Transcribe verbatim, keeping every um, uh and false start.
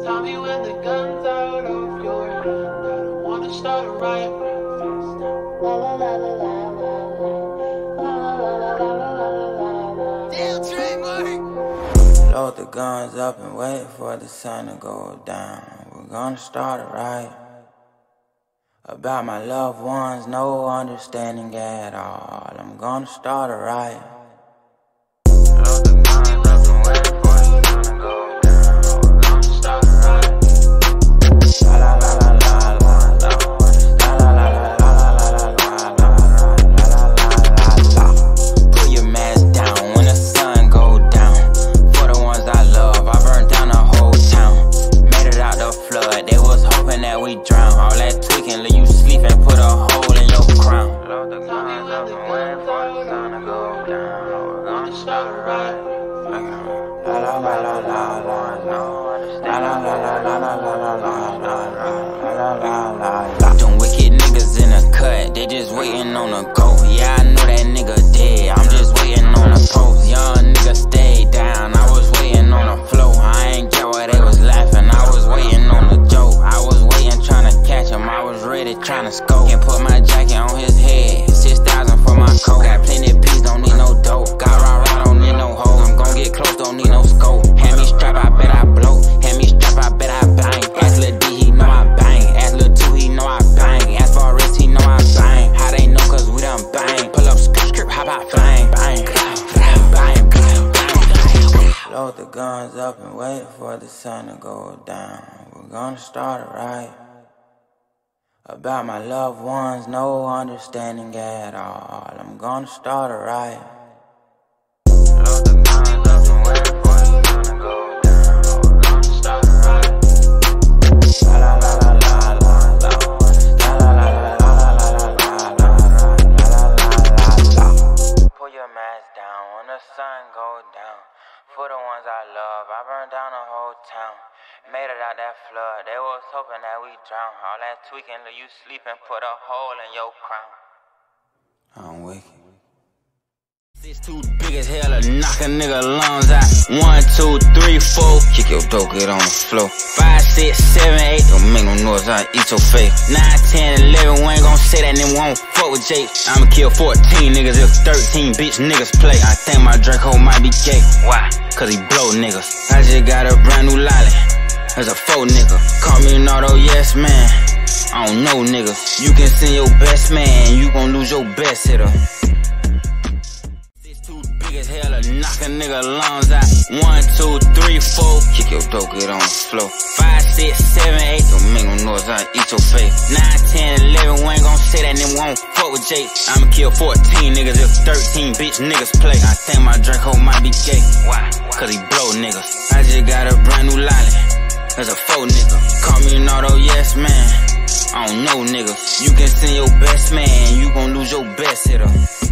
Tell me when the gun's out of your hand. I don't wanna start a riot. La la la la la la la la la la la. Damn, Trademark. Load the guns up and wait for the sun to go down. We're gonna start a riot. About my loved ones, no understanding at all. I'm gonna start a riot. Load the guns up and wait for the sun to go down. We're gonna start a riot. La la la la la la la. La la la la la la la la la la la. Put your mask down when the sun go down. For the ones I love, I burned down the whole town. Made it out the flood, they was hoping that we drown. All that tweaking, leave you sleepin', put a hole in your crown. Load the guns up and wait for the sun to go down. We're gonna start a riot. La la la la la la la. La la la la la la la la la la la la. Them wicked niggas in the cut, they just waiting on a go. Yeah, I know that nigga dead, I'm just waiting on a post. Young nigga stayed down, I was waiting on a flow. I ain't get why they was laughing, I was waiting on a joke. I was waiting trying to catch him, I was ready trying to scope. Can't put my jacket on his head, six thousand for my coat. Got plenty of peas, don't need no dope. Got raw raw, don't need no hoe. I'm gon' get close, don't need no scope. Hand me strap, I bet I blow. Hand me strap, I bet I bang. Ask Lil D, he know I bang. Ask Lil two, he know I bang. Ask for wrist, he know I bang. How they know, cause we done bang. Pull up, script, script, hop out, bang, bang, bang, bang, bang, bang. Load the guns up and wait for the sun to go down. We're gonna start a riot. About my loved ones, no understanding at all. I'm gonna start a riot. Load the guns up and wait for the sun to go down. We're gonna start a riot. La la la la la la la. La la la la la la la la la la la. Pull your mask down when the sun go down. For the ones I love, I burned down the whole town. Made it out that flood, they was hoping that we drown. All that tweaking, leave you sleepin', put a hole in your crown. I'm wicked. It's too big as hell to knock a nigga lungs out. One, two, three, four. Kick your dope, get on the floor. Five, six, seven, eight. Don't make no noise, I eat your face. Nine, ten, eleven, we ain't gon' say that, then we won't fuck with Jake. I'ma kill fourteen niggas if thirteen bitch niggas play. I think my Draco might be gay. Why? Cause he blow niggas. I just got a brand new lolly. As a faux nigga. Call me Nardo, yes man. I don't know niggas. You can send your best man, you gon' lose your best hitter. It's too big as hell to knock a nigga lungs out. One, two, three, four. Kick your dope, get on the floor. Five, six, seven, eight. Don't make no noise, I eat your face. Nine, ten, eleven, we ain't gon' say that, then we won't fuck with Jake. I'ma kill fourteen niggas if thirteen bitch niggas play. I think my Draco might be gay. Why? Cause he blow niggas. I just got a brand new lolly. As a faux nigga. Call me Nardo, yes man. I don't know niggas. You can send your best man, you gon' lose your best hitter.